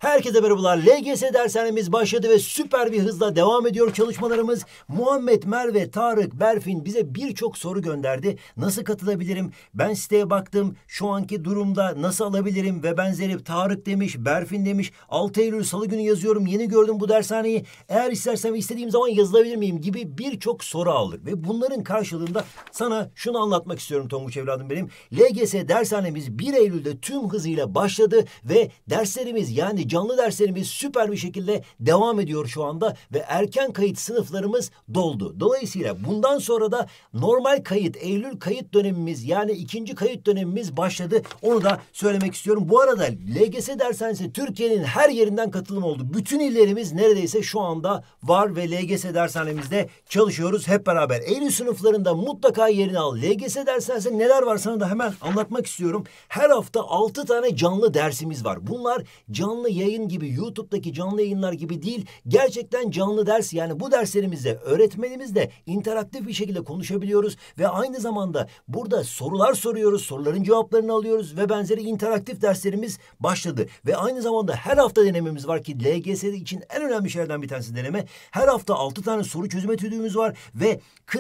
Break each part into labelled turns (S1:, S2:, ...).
S1: Herkese merhabalar. LGS dershanemiz başladı ve süper bir hızla devam ediyor çalışmalarımız. Muhammed, Merve, Tarık, Berfin bize birçok soru gönderdi. Nasıl katılabilirim? Ben siteye baktım. Şu anki durumda nasıl alabilirim ve benzeri. Tarık demiş, Berfin demiş. 6 Eylül Salı günü yazıyorum. Yeni gördüm bu dershaneyi. Eğer istersem istediğim zaman yazılabilir miyim gibi birçok soru aldık. Ve bunların karşılığında sana şunu anlatmak istiyorum Tonguç evladım benim. LGS dershanemiz 1 Eylül'de tüm hızıyla başladı ve derslerimiz yani canlı derslerimiz süper bir şekilde devam ediyor şu anda ve erken kayıt sınıflarımız doldu. Dolayısıyla bundan sonra da normal kayıt, Eylül kayıt dönemimiz yani ikinci kayıt dönemimiz başladı. Onu da söylemek istiyorum. Bu arada LGS dershanesi Türkiye'nin her yerinden katılım oldu. Bütün illerimiz neredeyse şu anda var ve LGS dershanemizde çalışıyoruz hep beraber. Eylül sınıflarında mutlaka yerini al. LGS dershanesinde neler var sana da hemen anlatmak istiyorum. Her hafta 6 tane canlı dersimiz var. Bunlar canlı yayın gibi, YouTube'daki canlı yayınlar gibi değil. Gerçekten canlı ders, yani bu derslerimizde öğretmenimizle interaktif bir şekilde konuşabiliyoruz ve aynı zamanda burada sorular soruyoruz, soruların cevaplarını alıyoruz ve benzeri interaktif derslerimiz başladı. Ve aynı zamanda her hafta denememiz var ki LGS için en önemli şeylerden bir tanesi deneme. Her hafta 6 tane soru çözüm etüdümüz var ve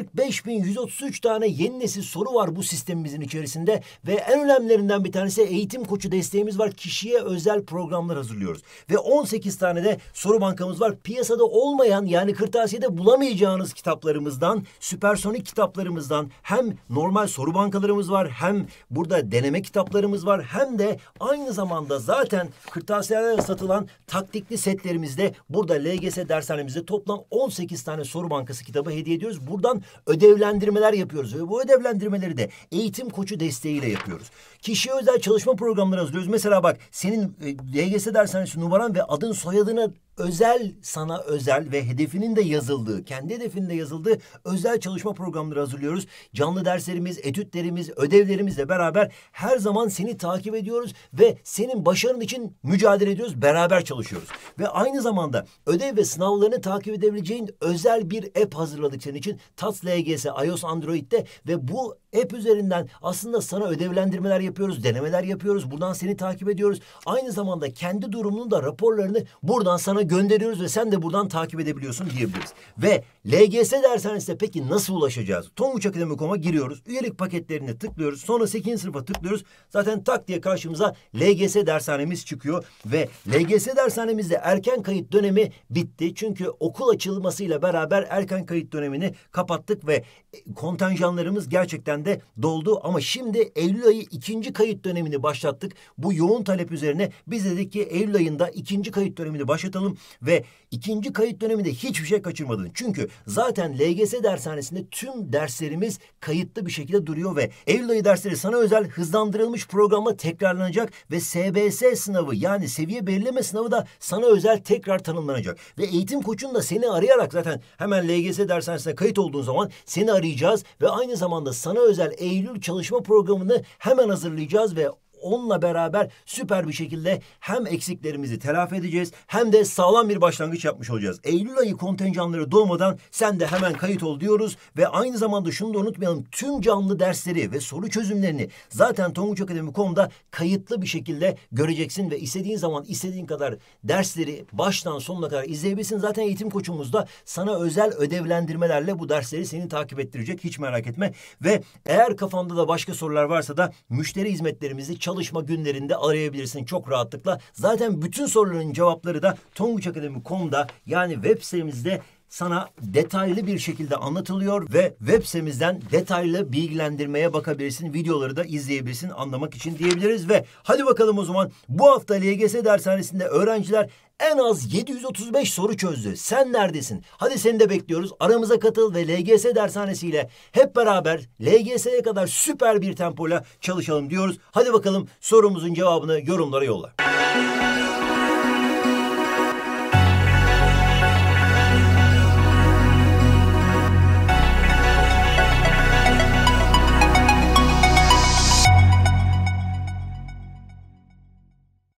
S1: 45.133 tane yeni nesil soru var bu sistemimizin içerisinde ve en önemlilerinden bir tanesi eğitim koçu desteğimiz var. Kişiye özel programlar hazırlıyoruz. Ve 18 tane de soru bankamız var. Piyasada olmayan, yani kırtasiyede bulamayacağınız kitaplarımızdan, süpersonik kitaplarımızdan hem normal soru bankalarımız var, hem burada deneme kitaplarımız var, hem de aynı zamanda zaten kırtasiyelerde satılan taktikli setlerimizde burada LGS dershanemizde toplam 18 tane soru bankası kitabı hediye ediyoruz. Buradan ödevlendirmeler yapıyoruz ve bu ödevlendirmeleri de eğitim koçu desteğiyle yapıyoruz. Kişiye özel çalışma programları hazırlıyoruz. Mesela bak, senin LGS dershanesi numaran ve adın soyadını özel, sana özel ve hedefinin de yazıldığı, kendi hedefinin de yazıldığı özel çalışma programları hazırlıyoruz. Canlı derslerimiz, etütlerimiz, ödevlerimizle beraber her zaman seni takip ediyoruz ve senin başarın için mücadele ediyoruz, beraber çalışıyoruz. Ve aynı zamanda ödev ve sınavlarını takip edebileceğin özel bir app hazırladık senin için. TATS LGS, iOS, Android'de ve bu app üzerinden aslında sana ödevlendirmeler yapıyoruz, denemeler yapıyoruz. Buradan seni takip ediyoruz. Aynı zamanda kendi durumunun da raporlarını buradan sana gönderiyoruz ve sen de buradan takip edebiliyorsun diyebiliriz. Ve LGS dershanesine peki nasıl ulaşacağız? Tonguçakademi.com'a giriyoruz. Üyelik paketlerine tıklıyoruz. Sonra 8. sınıfa tıklıyoruz. Zaten tak diye karşımıza LGS dershanemiz çıkıyor. Ve LGS dershanemizde erken kayıt dönemi bitti. Çünkü okul açılmasıyla beraber erken kayıt dönemini kapattık ve kontenjanlarımız gerçekten de doldu. Ama şimdi Eylül ayı ikinci kayıt dönemini başlattık. Bu yoğun talep üzerine biz dedik ki Eylül ayında ikinci kayıt dönemini başlatalım ve ikinci kayıt döneminde hiçbir şey kaçırmadın. Çünkü zaten LGS dershanesinde tüm derslerimiz kayıtlı bir şekilde duruyor ve Eylül ayı dersleri sana özel hızlandırılmış programla tekrarlanacak ve SBS sınavı, yani seviye belirleme sınavı da sana özel tekrar tanımlanacak. Ve eğitim koçun da seni arayarak, zaten hemen LGS dershanesine kayıt olduğun zaman seni arayacağız ve aynı zamanda sana özel Eylül çalışma programını hemen hazırlayacağız ve onunla beraber süper bir şekilde hem eksiklerimizi telafi edeceğiz hem de sağlam bir başlangıç yapmış olacağız. Eylül ayı kontenjanları dolmadan sen de hemen kayıt ol diyoruz ve aynı zamanda şunu da unutmayalım. Tüm canlı dersleri ve soru çözümlerini zaten tonguçakademi.com'da kayıtlı bir şekilde göreceksin ve istediğin zaman istediğin kadar dersleri baştan sonuna kadar izleyebilirsin. Zaten eğitim koçumuz da sana özel ödevlendirmelerle bu dersleri seni takip ettirecek. Hiç merak etme. Ve eğer kafanda da başka sorular varsa da müşteri hizmetlerimizi çalışma günlerinde arayabilirsin çok rahatlıkla. Zaten bütün soruların cevapları da tonguçakademi.com'da, yani web sitemizde sana detaylı bir şekilde anlatılıyor ve web sitemizden detaylı bilgilendirmeye bakabilirsin. Videoları da izleyebilirsin anlamak için diyebiliriz ve hadi bakalım o zaman bu hafta LGS dershanesinde öğrenciler en az 735 soru çözdü. Sen neredesin? Hadi seni de bekliyoruz. Aramıza katıl ve LGS dershanesiyle hep beraber LGS'ye kadar süper bir tempoyla çalışalım diyoruz. Hadi bakalım sorumuzun cevabını yorumlara yolla.